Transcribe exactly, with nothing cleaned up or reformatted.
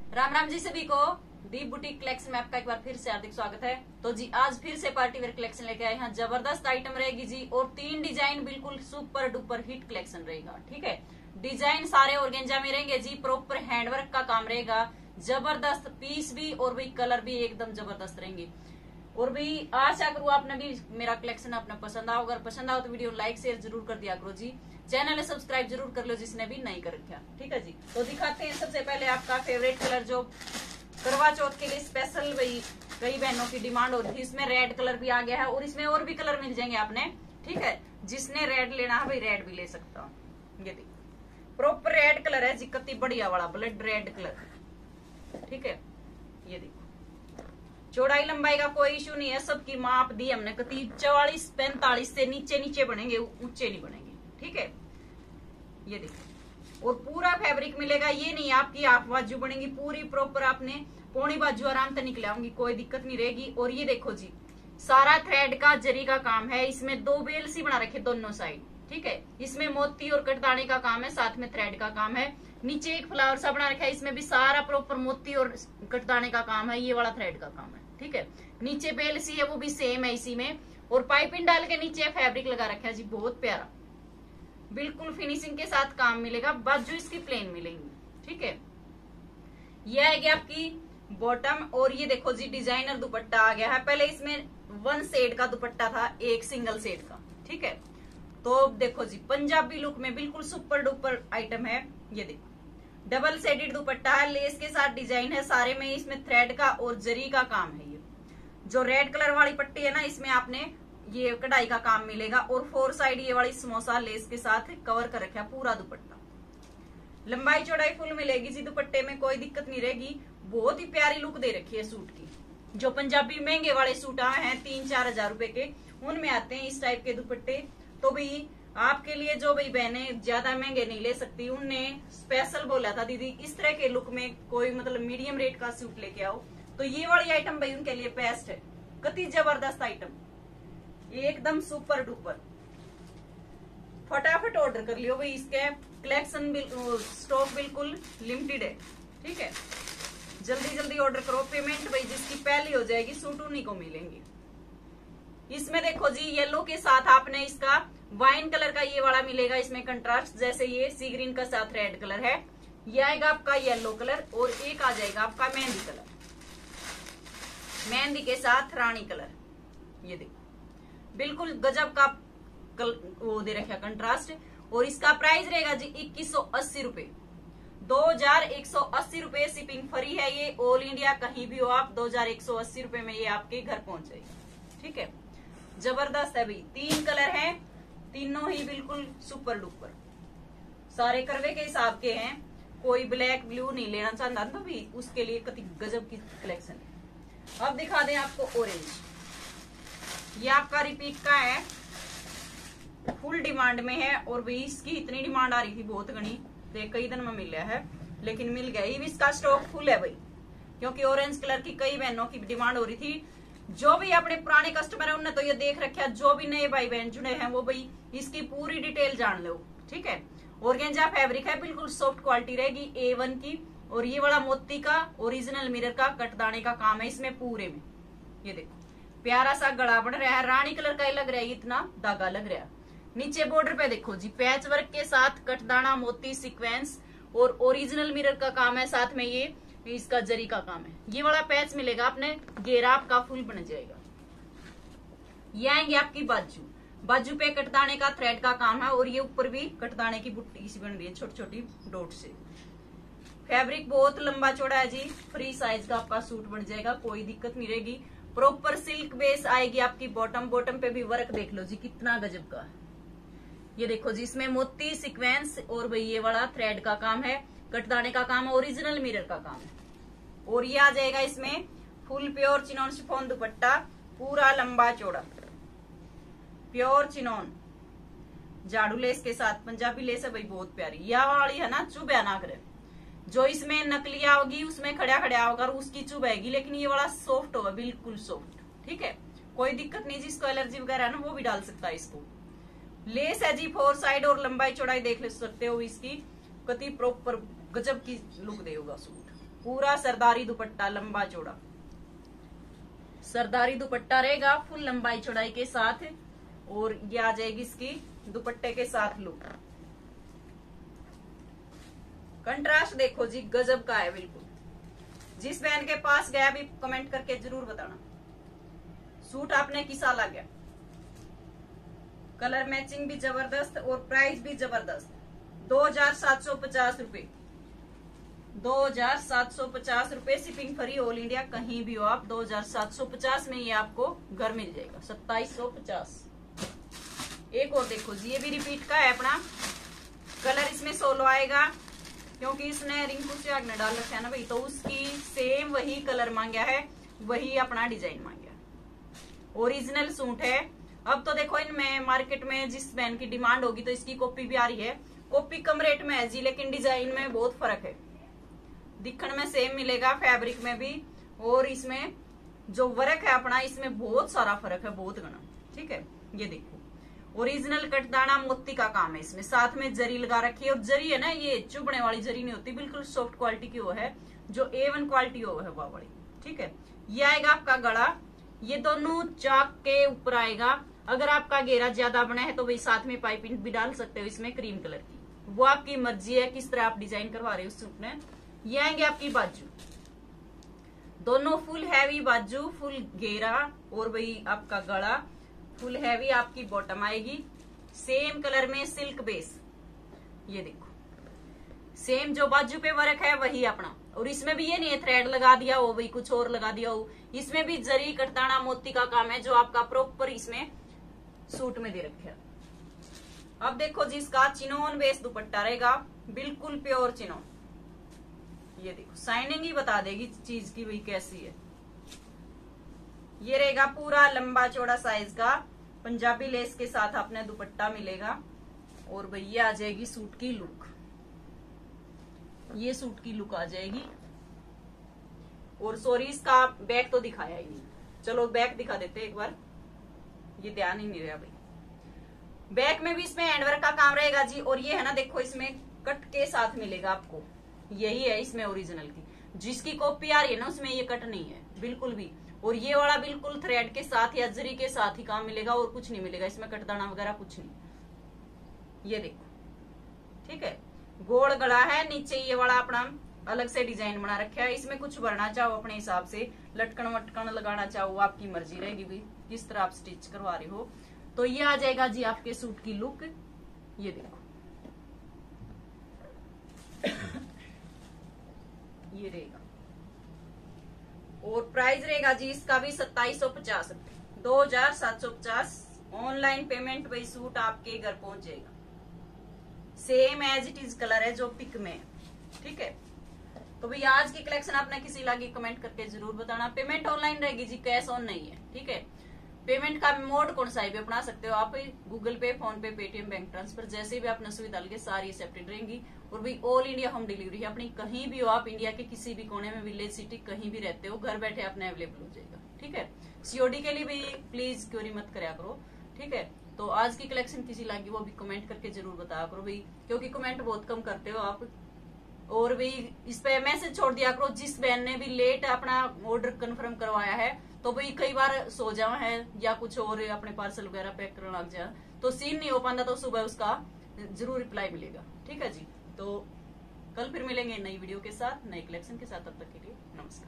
राम राम जी सभी को। दीप boutique collection में आपका एक बार फिर से हार्दिक स्वागत है। तो जी आज फिर से पार्टी वेयर कलेक्शन लेके आए हैं। जबरदस्त आइटम रहेगी जी और तीन डिजाइन बिल्कुल सुपर डुपर हिट कलेक्शन रहेगा। ठीक है, डिजाइन सारे ऑर्गेंजा में रहेंगे जी। प्रॉपर हैंडवर्क का काम रहेगा, जबरदस्त पीस भी और भी कलर भी एकदम जबरदस्त रहेंगे। और भी आशा करूँ आपने भी मेरा कलेक्शन अपना पसंद आओ। अगर पसंद आओ तो वीडियो लाइक शेयर जरूर कर दिया करो जी। चैनल सब्सक्राइब जरूर कर लो जिसने भी नहीं कर रखा। ठीक है जी, तो दिखाते हैं सबसे पहले आपका फेवरेट कलर जो करवा चौथ के लिए स्पेशल भाई कई बहनों की डिमांड हो रही थी। इसमें रेड कलर भी आ गया है और इसमें और भी कलर मिल जाएंगे आपने। ठीक है, जिसने रेड लेना है भाई रेड भी ले सकता हूँ। ये देखिए प्रॉपर रेड कलर है जी, कति बढ़िया वाला ब्लड रेड कलर। ठीक है, ये देखो चौड़ाई लंबाई का कोई इशू नहीं है, सबकी माप दी हमने। कति चौवालीस पैंतालीस से नीचे नीचे बनेंगे, ऊंचे नहीं बनेंगे। ठीक है, ये देखो और पूरा फैब्रिक मिलेगा। ये नहीं आपकी हाफ बाजू बनेगी, पूरी प्रॉपर आपने पौनी बाजू आराम से निकल आऊंगी, कोई दिक्कत नहीं रहेगी। और ये देखो जी सारा थ्रेड का जरी का काम है। इसमें दो बेल सी बना रखे दोनों साइड। ठीक है, इसमें मोती और कटदाने का काम है, साथ में थ्रेड का काम है। नीचे एक फ्लावर सा बना रखा है, इसमें भी सारा प्रॉपर मोती और कटदाने का काम है। ये वाला थ्रेड का काम है। ठीक है, नीचे बेल सी है वो भी सेम है इसी में। और पाइपिंग डाल के नीचे फैब्रिक लगा रखा है जी, बहुत प्यारा बिल्कुल फिनिशिंग के साथ काम मिलेगा। बाजू इसकी प्लेन मिलेंगी। ठीक है, ये आएगी आपकी बॉटम। और ये देखो जी डिजाइनर दुपट्टा आ गया है। पहले इसमें वन शेड का दुपट्टा था, एक सिंगल शेड का। ठीक है, तो देखो जी पंजाबी लुक में बिल्कुल सुपर डुपर आइटम है। ये देखो डबल शेडेड दुपट्टा है, लेस के साथ डिजाइन है सारे में। इसमें थ्रेड का और जरी का काम है। ये जो रेड कलर वाली पट्टी है ना, इसमें आपने ये कढ़ाई का काम मिलेगा। और फोर साइड ये वाली समोसा लेस के साथ कवर कर रखा है पूरा दुपट्टा। लंबाई चौड़ाई फुल मिलेगी जी दुपट्टे में, कोई दिक्कत नहीं रहेगी। बहुत ही प्यारी लुक दे रखी है सूट की। जो पंजाबी महंगे वाले सूट आए हैं तीन चार हजार रुपए के, उनमें आते हैं इस टाइप के दुपट्टे। तो भाई आपके लिए जो भाई बहनें ज्यादा महंगे नहीं ले सकती, उनने स्पेशल बोला था दीदी इस तरह के लुक में कोई मतलब मीडियम रेट का सूट लेके आओ, तो ये वाली आइटम भाई उनके लिए बेस्ट है। कति जबरदस्त आइटम, एकदम सुपर डुपर। फटाफट ऑर्डर कर लियो भाई, इसके कलेक्शन स्टॉक बिल्कुल लिमिटेड है। ठीक है, जल्दी जल्दी ऑर्डर करो। पेमेंट भाई जिसकी पहली हो जाएगी सूट उन्हीं को मिलेंगे। इसमें देखो जी येलो के साथ आपने इसका वाइन कलर का ये वाला मिलेगा। इसमें कंट्रास्ट जैसे ये सी ग्रीन का साथ रेड कलर है, ये आएगा आपका येलो कलर। और एक आ जाएगा आपका मेहंदी कलर, मेहंदी के साथ रानी कलर। ये देखो बिल्कुल गजब का कल, वो दे रखा कंट्रास्ट। और इसका प्राइस रहेगा जी इक्कीस सौ अस्सी रूपये, दो हजार एक सौ अस्सी रूपये। शिपिंग फ्री है। ये ऑल इंडिया कहीं भी हो आप, दो हजार एक सौ अस्सी रूपये में ये आपके घर पहुंच जाएगा। ठीक है, जबरदस्त है भाई। तीन कलर हैं, तीनों ही बिल्कुल सुपर डुपर, सारे करवे के हिसाब के हैं। कोई ब्लैक ब्लू नहीं लेना चाहता तो भी उसके लिए कति गजब की कलेक्शन है। अब दिखा दें आपको ऑरेंज। ये आपका रिपीट का है, फुल डिमांड में है। और भाई इसकी इतनी डिमांड आ रही थी बहुत घनी, देख कई दिन में मिल गया है लेकिन मिल गया। ये इसका स्टॉक फुल है भाई, क्योंकि ऑरेंज कलर की कई बहनों की डिमांड हो रही थी। जो भी अपने पुराने कस्टमर है उन्होंने तो ये देख रखा है, जो भी नए भाई बहन जुड़े हैं वो भाई इसकी पूरी डिटेल जान लो। ठीक है, ऑर्गेंजा फैब्रिक है, बिल्कुल सॉफ्ट क्वालिटी रहेगी ए वन की। और ये वाला मोती का ओरिजिनल मिरर का कटदाने का काम है इसमें पूरे में। ये देखो प्यारा सा गला बन रहा है, रानी कलर का ही लग रहा है, इतना धागा लग रहा है। नीचे बॉर्डर पे देखो जी पैच वर्क के साथ कटदाना मोती सीक्वेंस और ओरिजिनल मिरर का काम है, साथ में ये इसका जरी का काम है। ये वाला पैच मिलेगा आपने, घेरा आपका फुल बन जाएगा। ये आएंगे आपकी बाजू, बाजू पे कटदाने का थ्रेड का काम है। और ये ऊपर भी कटदाने की बुट्टी सी बन रही है छोटी छोटी डॉट से। फैब्रिक बहुत लंबा चौड़ा है जी, फ्री साइज का आपका सूट बन जाएगा, कोई दिक्कत नहीं रहेगी। प्रॉपर सिल्क बेस आएगी आपकी बॉटम। बॉटम पे भी वर्क देख लो जी कितना गजब का है। ये देखो जी इसमें मोती सीक्वेंस और भाई ये वाला थ्रेड का काम है, कटदाने का काम है, ओरिजिनल मिरर का काम है। और ये आ जाएगा इसमें full pure chinon chiffon dupatta, पूरा लंबा चौड़ा प्योर चिनॉन जाड़ू लेस के साथ। पंजाबी लेस है भाई बहुत प्यारी, यह वाली है ना चुभया ना करे। जो इसमें नकली आओगी उसमें खड़ा खड़ा होगा और उसकी चुभेगी, लेकिन ये वाला सॉफ्ट होगा बिल्कुल सॉफ्ट। ठीक है, कोई दिक्कत नहीं, जिसको एलर्जी वगैरह है ना वो भी डाल सकता है इसको। लेस है जी फोर साइड और लंबाई चौड़ाई देख ले सकते हो इसकी, कति प्रॉपर गजब की लुक देगा सूट। पूरा सरदारी दुपट्टा लंबा चौड़ा, सरदारी दुपट्टा रहेगा फुल लंबाई चौड़ाई के साथ। और ये आ जाएगी इसकी दुपट्टे के साथ लुक। कंट्रास्ट देखो जी गजब का है बिल्कुल। जिस बहन के पास गया भी कमेंट करके जरूर बताना सूट आपने किसा लगा। कलर मैचिंग भी जबरदस्त और प्राइस भी जबरदस्त। दो हजार सात सौ पचास रुपए दो हजार सात सौ पचास रुपए शिपिंग फ्री ऑल इंडिया, कहीं भी हो आप दो हजार सात सौ पचास में ये आपको घर मिल जाएगा। सत्ताईस सौ पचास। एक और देखो जी, ये भी रिपीट का है अपना। कलर इसमें सोलो आएगा क्योंकि इसने रिंकू से आग ने डाल रखा है ना भाई, तो उसकी सेम वही कलर मांगा है, वही अपना डिजाइन मांगा। ओरिजिनल सूट है। अब तो देखो इनमें मार्केट में जिस बहन की डिमांड होगी तो इसकी कॉपी भी आ रही है। कॉपी कम रेट में है जी, लेकिन डिजाइन में बहुत फर्क है। दिखने में सेम मिलेगा, फैब्रिक में भी, और इसमें जो वर्क है अपना इसमें बहुत सारा फर्क है, बहुत घना। ठीक है, ये देखो ओरिजिनल कटदाना मोती का काम है इसमें, साथ में जरी लगा रखी है। और जरी है ना, ये चुभने वाली जरी नहीं होती, बिल्कुल सॉफ्ट क्वालिटी की वो है, जो ए वन क्वालिटी वो है वो वाली। ठीक है, ये आएगा आपका गला। ये दोनों चाक के ऊपर आएगा। अगर आपका घेरा ज्यादा बना है तो भाई साथ में पाइपिंग भी डाल सकते हो इसमें क्रीम कलर की, वो आपकी मर्जी है किस तरह आप डिजाइन करवा रहे हो उस सूट में। ये आएंगे आपकी बाजू, दोनों फुल हैवी बाजू, फुल घेरा, और वही आपका गला फुल हैवी आपकी बॉटम आएगी। सेम कलर में सिल्क बेस, ये देखो सेम जो बाजू पे वर्क है वही अपना। और इसमें भी ये नहीं है थ्रेड लगा दिया हो वही कुछ और लगा दिया हो, इसमें भी जरी कटदाना मोती का काम है जो आपका प्रॉपर इसमें सूट में दे रखे। अब देखो जी, इसका चिनोन बेस दुपट्टा रहेगा, बिल्कुल प्योर चिनोन। ये देखो शाइनिंग ही बता देगी चीज की वही कैसी है। ये रहेगा पूरा लंबा चौड़ा साइज का, पंजाबी लेस के साथ आपने दुपट्टा मिलेगा। और भैया आ जाएगी सूट की लुक, ये सूट की लुक आ जाएगी। और सॉरी इसका बैक तो दिखाया ही नहीं, चलो बैक दिखा देते एक बार, ये ध्यान ही नहीं रहा भाई। बैक में भी इसमें हैंडवर्क का काम रहेगा जी। और ये है ना देखो इसमें कट के साथ मिलेगा आपको, यही है इसमें ओरिजिनल की। जिसकी कॉपी आ रही है ना उसमें ये कट नहीं है बिल्कुल भी। और ये वाला बिल्कुल थ्रेड के साथ या जरी के साथ ही काम मिलेगा, और कुछ नहीं मिलेगा इसमें, कटदाना वगैरह कुछ नहीं। ये देखो, ठीक है, गोल गला है, नीचे ये वाला अपना अलग से डिजाइन बना रखा है। इसमें कुछ भरना चाहो अपने हिसाब से, लटकन वटकन लगाना चाहो आपकी मर्जी रहेगी भी, किस तरह आप स्टिच करवा रहे हो। तो ये आ जाएगा जी आपके सूट की लुक। ये देखो ये रहेगा। और प्राइस रहेगा जी इसका भी सत्ताईस सौ पचास रुपए, दो हजार सात सौ पचास। ऑनलाइन पेमेंट भाई सूट आपके घर पहुंच जाएगा। Same as it is colour है जो पिक में है। ठीक है, तो भाई आज की कलेक्शन आपने किसी लगी कमेंट करके जरूर बताना। पेमेंट ऑनलाइन रहेगी जी, कैश ऑन नहीं है। ठीक है, पेमेंट का मोड कौन सा है भी अपना सकते हो आप, गूगल पे, फोन पे, पेटीएम, बैंक ट्रांसफर, जैसे भी आपने सुविधा लगे सारी एक्सेप्टेड रहेंगी। और भी ऑल इंडिया होम डिलीवरी है अपनी, कहीं भी हो आप इंडिया के किसी भी कोने में, विलेज सिटी कहीं भी रहते हो, घर बैठे अपने अवेलेबल हो जाएगा। ठीक है, सीओडी के लिए भी प्लीज क्यूरी मत कराया करो। ठीक है, तो आज की कलेक्शन किसी लगी वो भी कमेंट करके जरूर बताया करो भाई, क्योंकि कमेंट बहुत कम करते हो आप। और भी इस पे मैसेज छोड़ दिया करो जिस बहन ने भी लेट अपना ऑर्डर कंफर्म करवाया है, तो भाई कई बार सो जावा है या कुछ और अपने पार्सल वगैरह पैक करने लग जाए तो सीन नहीं हो पाता, तो सुबह उसका जरूर रिप्लाई मिलेगा। ठीक है जी, तो कल फिर मिलेंगे नई वीडियो के साथ, नई कलेक्शन के साथ। तब तक के लिए नमस्कार।